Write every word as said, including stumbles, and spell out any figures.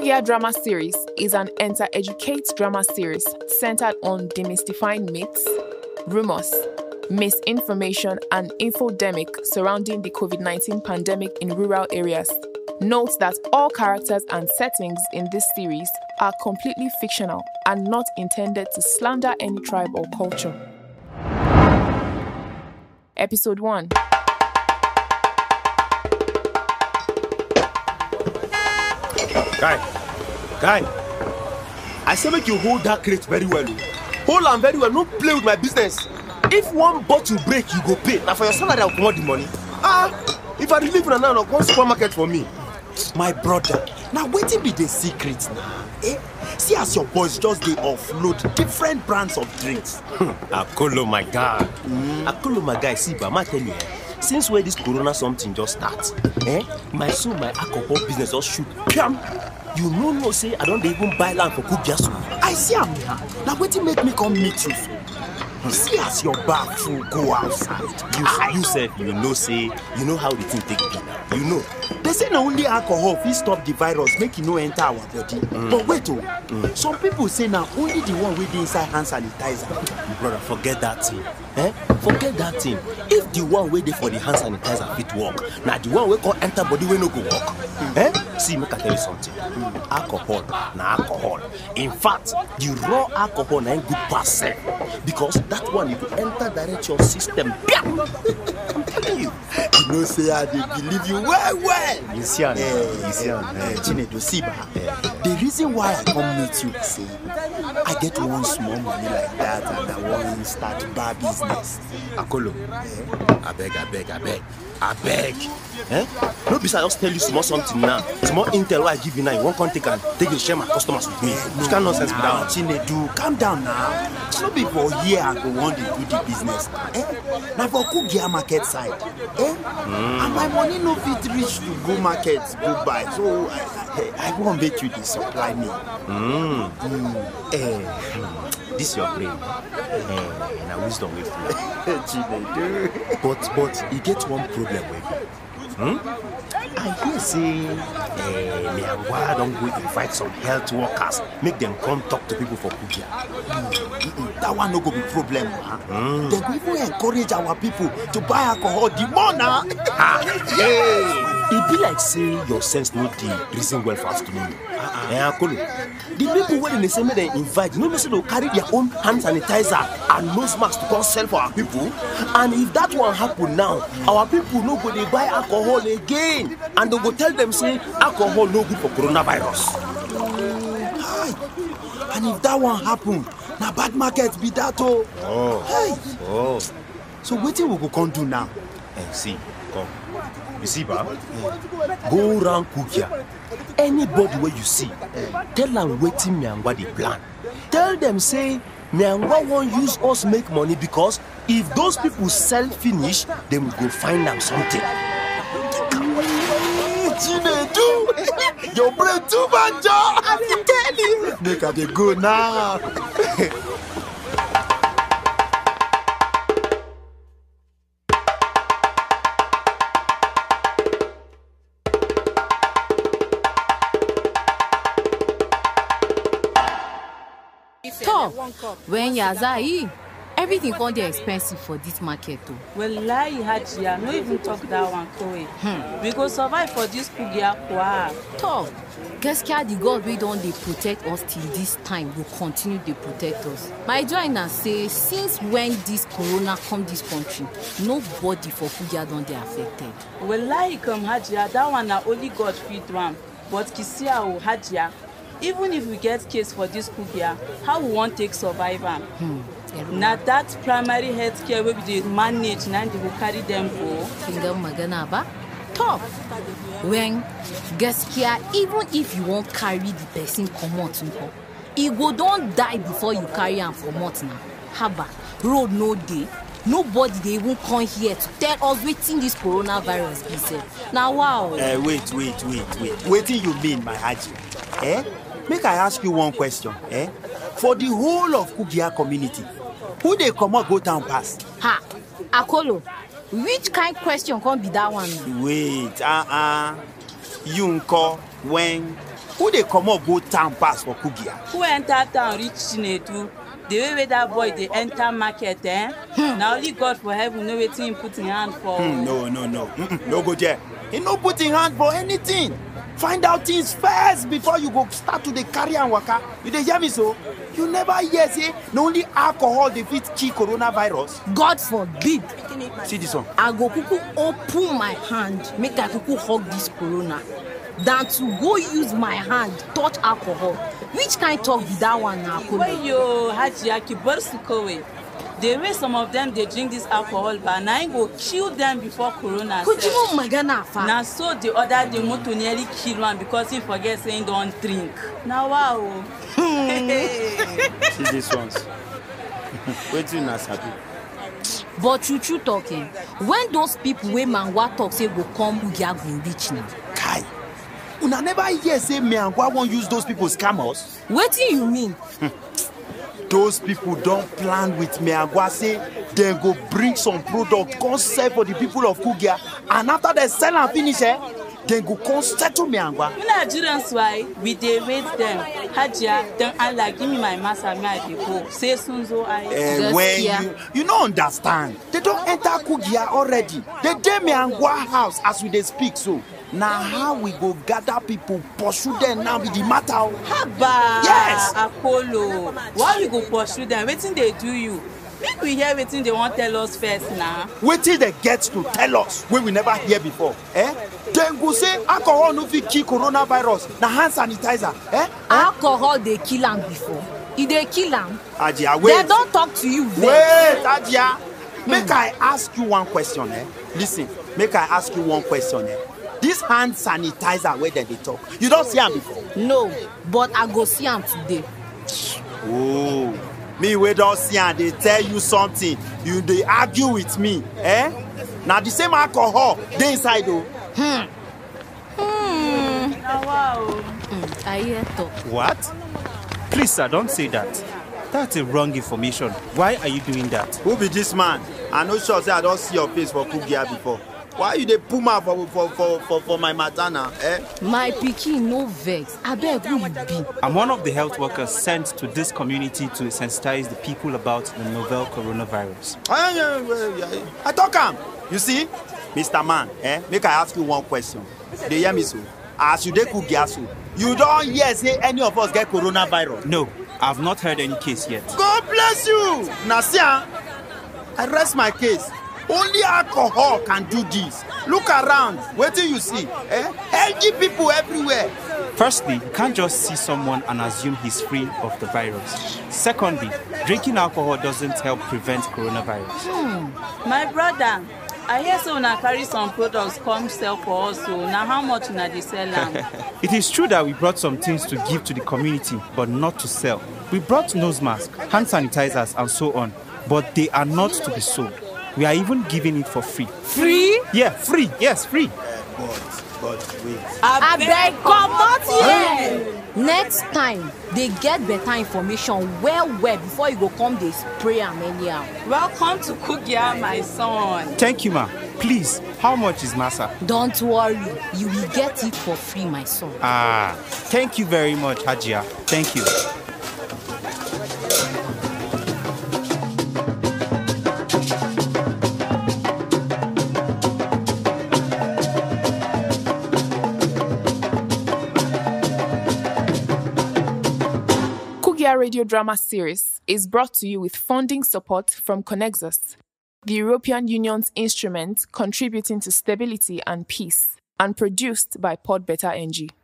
Kugia Drama Series is an enter-educate drama series centered on demystifying myths, rumors, misinformation, and infodemic surrounding the COVID nineteen pandemic in rural areas. Note that all characters and settings in this series are completely fictional and not intended to slander any tribe or culture. Episode one. Guy, guy, I say make you hold that crate very well. Hold am very well, no play with my business. If one bottle break, you go pay. Now for your salary, I'll want the money. Ah, if I relieve now, now go supermarket for me. My brother, now wetin be the secret now? Eh? See as your boys just dey offload different brands of drinks. Akolo, my guy. Mm. Akolo, my guy. See, but I'm tell you, since where this corona something just starts, eh? My soul, my alcohol business just shoot. Piam! You know, no say I don't even buy land for Kugia Soup. I see am now. Now wetin make me come meet you? See as your back full go outside. You, I... you said you know say you know how the thing take be now. You know. They say na only alcohol fit stop the virus, make e no enter our body. Mm. But wait oh, mm. some people say na only the one wey dey inside hand sanitizer. Brother, forget that thing. Eh? Forget that thing. If the one wey dey for the hand sanitizer fit work, na the one wey come enter body wey no go work. Mm. Eh? See, make I tell you something. Mm. Alcohol na alcohol. In fact, the raw alcohol na good pass sef, because that one it will enter direct your system. I'm telling you. You know say I dey believe you well well. You see am, uh, you see am. Uh, Chinedu, see ba. Uh, the reason why I come meet you say I get one small money like that and I want to start bar business. Akolo, uh, I beg, I beg, I beg, I beg. Eh? No, besides, I just tell you small something now. Small intel I give you now. You won't come take and take you share my customers with me. Uh, no, you can't nonsense with that. Chinedu, calm down now. No be for here I go want to do the business. Eh? Now for Kugia market side. Eh? Mm. And my money no fit reach to go market, go buy. So I, I, I won't make you to supply me. Mm. Mm. Eh, this your brain. Eh, now wisdom with you. But but you get one problem with you. Hmm? I hear say uh, Miangwa don't go invite some health workers, make them come talk to people for Kugia. Mm. Mm-mm. That one no go be problem. Huh? Mm. They go even encourage our people to buy alcohol the more now. Ah, yeah. It be like say your sense no the reason well for afternoon. Uh-uh. Eh, the people when they say me they invite, you know say they carry their own hand sanitizer and nose masks to come sell for our people. And if that one happen now, our people no go they buy alcohol again, and they go tell them say alcohol no good for coronavirus. Hi. And if that one happen, na bad market be that oh. Oh. Hey. Oh. So wetin we go come do now? Eh, see, come. You see, ba? Mm. Go round Kugia. Anybody where you see, mm. tell them waiting Miangwa the plan. Tell them say Miangwa won't use us make money because if those people sell finish, then we go find them something. Chinedu, your brain too much, I tell you. Make her dey go now. Top, when Yazai, everything gonna dey expensive for this market too. Well, lie Hajia, no even talk that one, Koe. Hmm. We go survive for this Kugia kwa. Top, gaskiya the God we don't dey protect us till this time will continue to protect us. My joiner say since when this corona come this country, nobody for Kugia don't dey affected. Well, lie come Hajia, that one na only God feed one. But Kisia o Hajia. Even if we get case for this Kugia, how we want take survive am? Hmm. Now that primary health care we dey manage, now they will carry them go. Finger magana ba? Top. When gaskiya, even if you won't carry the person comot nko, he go don't die before you carry am comot now. Haba, road no day. Nobody they even come here to tell us wetin this coronavirus be said. Now wow. Uh, wait, wait, wait, wait. Wetin you mean, my Haji? Eh? Make I ask you one question, eh? For the whole of Kugia community, who they come out go down past? Ha, Akolo, which kind question can't be that one? Wait, uh-uh. You nko. when who dey comot go town pass for Kugia? Who enter town reach Chinedu? The way wey that boy dey enter market, eh? Na only God for heaven know wetin him put in hand for. Hmm, no, no, no. Mm-mm, no go there. He no put in hand for anything. Find out things first before you go start to dey carry and waka. You dey hear me so? You never hear say na only alcohol dey fit kill coronavirus? God forbid. See this one. I go kuku open my hand, make I kuku hug this corona, than to go use my hand touch alcohol. Which kind talk be that one now? Wey yo, Hajia, kibar su kawai. The way some of them they drink this alcohol, but now go kill them before corona. Could you magana fa? Now so the other the motor nearly kill one because he forget saying don't drink. Now wow. See these ones. Wetin na sabi. But true true talking, when those people wey Mangwa talk say go come Ugia go reach now. Kai, una never hear say Mangwa won't use those people scam us? Wetin you mean? Those people don't plan with Mangwa say they go bring some product come sell for the people of Kugia, and after they sell and finish eh, they go come settle Mangwa. You Nigerians why we dey wait them. Hajia, then I like give me my master, me I dey go. Say soon so I. Uh, when you you no understand, they don't enter Kugia already. They dey Mangwa house as we dey speak so. Now how we go gather people pursue them now with the matter? Haba. Yes. Apollo. Why we go pursue them? Wetin they do you? Make we hear wetin they want tell us first now. Wait till they get to tell us when we never hear before. Eh? Then go say alcohol no fit kill coronavirus. Na hand sanitizer. Eh? Alcohol they kill am before. If they kill am, Ajia, wait. they don't talk to you. Then. Wait, Ajia. Make hmm. I ask you one question. Eh? Listen. Make I ask you one question. Eh? This hand sanitizer where they talk, you don't see them before? No, but I go see them today. Oh, me we don't see them, they tell you something, you they argue with me, eh? Now the same alcohol, they inside though. Hmm. Hmm. Oh, wow. Mm, I hear talk. What? Please, sir, don't say that. That's a wrong information. Why are you doing that? Who be this man? I know sure say I don't see your face for Kugia before. Why you dey puma for for for for for my matana, eh? My pikin no vex. Abeg, who you be? I'm one of the health workers sent to this community to sensitize the people about the novel coronavirus. I talk am. You see, Mister Man, eh? Make I ask you one question. Dey hear me so? As you dey Kugia so, you don't hear say any of us get coronavirus? No, I've not heard any case yet. God bless you. Now see, I rest my case. Only alcohol can do this. Look around. What do you see? Eh? Healthy people everywhere. Firstly, you can't just see someone and assume he's free of the virus. Secondly, drinking alcohol doesn't help prevent coronavirus. Hmm. My brother, I hear so una carry some products come sell for us. So now how much una dey sell them? It is true that we brought some things to give to the community, but not to sell. We brought nose masks, hand sanitizers, and so on, but they are not to be sold. We are even giving it for free. Free? Yeah, free. Yes, free. But, but wait. I beg, come out here. Next time, they get better information well, well before you go come, they spray them anyhow. Welcome to Kugia, my son. Thank you, ma. Please, how much is masa? Don't worry, you will get it for free, my son. Ah, thank you very much, Hajia. Thank you. Radio drama series is brought to you with funding support from Connexus, the European Union's instrument contributing to stability and peace, and produced by Podbetter N G.